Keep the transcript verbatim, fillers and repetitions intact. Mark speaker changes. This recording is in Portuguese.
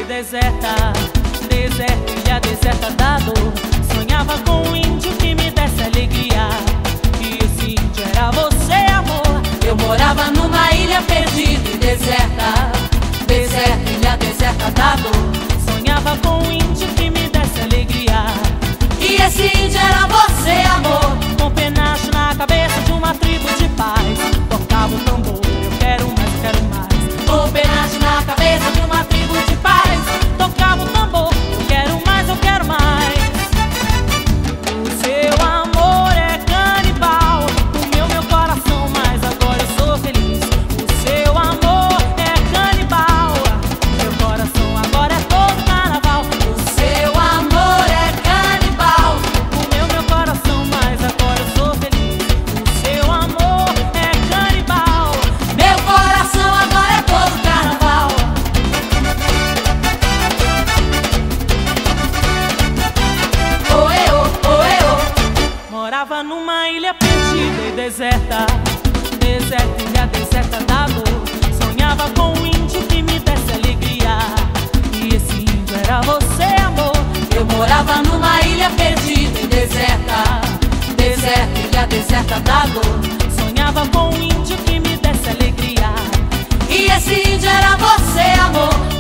Speaker 1: deserta, deserta, ilha deserta da dor. Sonhava com um índio que me desse alegria, e esse índio era você, amor.
Speaker 2: Eu morava numa ilha perdida e deserta, deserta, ilha deserta da dor.
Speaker 1: Sonhava com um índio que me desse alegria,
Speaker 2: e esse índio era você, amor.
Speaker 1: Com penacho na cabeça de uma tribo de paz, tocava o tambor, eu quero mais, eu quero mais.
Speaker 2: Com penacho na cabeça de uma tribo de paz,
Speaker 1: tocava o tambor, eu quero mais, eu quero mais. O seu amor é canibal, comeu meu coração, mas agora eu sou feliz. O seu amor é canibal, meu coração agora é todo carnaval.
Speaker 2: O seu amor é canibal,
Speaker 1: comeu meu coração, mas agora eu sou feliz. O seu amor é canibal,
Speaker 2: meu coração agora é todo carnaval. Oê, ô, oê, ô.
Speaker 1: Morava numa ilha perdida e deserta, deserta, ilha deserta da dor. Sonhava com um índio que me desse alegria, e esse índio era você, amor.
Speaker 2: Eu morava numa ilha perdida e deserta, deserta, ilha deserta da dor.
Speaker 1: Sonhava com um índio que me desse alegria,
Speaker 2: e esse índio era você, amor.